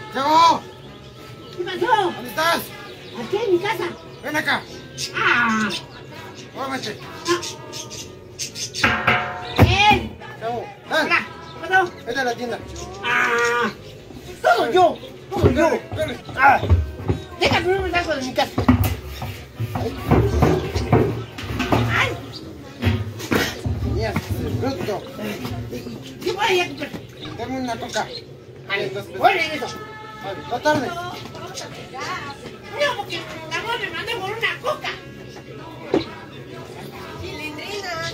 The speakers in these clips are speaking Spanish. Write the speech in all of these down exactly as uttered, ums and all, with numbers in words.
¡Llegó! ¿Qué pasó? ¿Dónde estás? Aquí en mi casa. Ven acá. ¡Ah! Muévete. ¡Bien! Chavo, Hola, ven. ¿qué pasó? Vete a la tienda. ¡Ah! ¡Todo yo! ¡Todo yo! Corre, corre. ¡Ah! Déjame primero me salgo de mi casa. ¡Ay! Tenías bruto. ¿Qué voy a ir a comprar? Dame una coca. Vale, Entonces, voy a regreso. Vale, no tardes. No, porque la mamá me mandó por una coca. Chilindrina.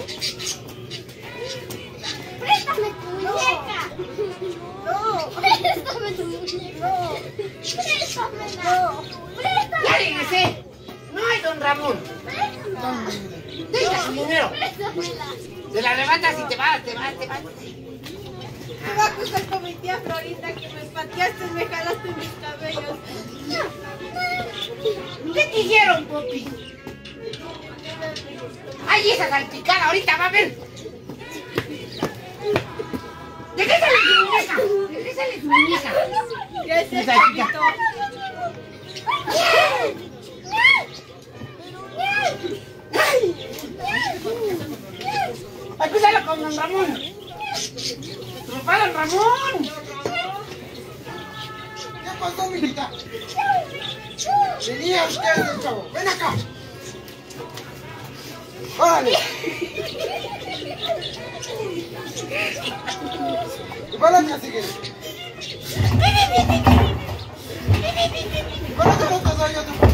¡Préstame tu muñeca! No. ¡Préstame tu muñeca! No. ¡Préstamela! No. ¡Préstamela! Ya regresé. No hay don Ramón. ¡Préstamela! Deja su dinero. ¡Préstamela! Te la levantas y te vas, te vas, te vas. Me va a acusar con mi tía Florinda que me pateaste y me jalaste mis cabellos. ¿Qué te hicieron, Popi? ¡Ay, esa salpicada! Ahorita va a ver. ¡Regrésale tu muñeca! ¡Regrésale tu muñeca! ¿Qué es eso, Salpica. Tito? ¡Acúsalo con don Ramón! ¡Papá, don Ramón! ¿Qué pasó, mijita? Venía usted, chavo. Ven acá. ¡Órale! ¿Y para acá sigue? ¿Y para acá no te doy otro?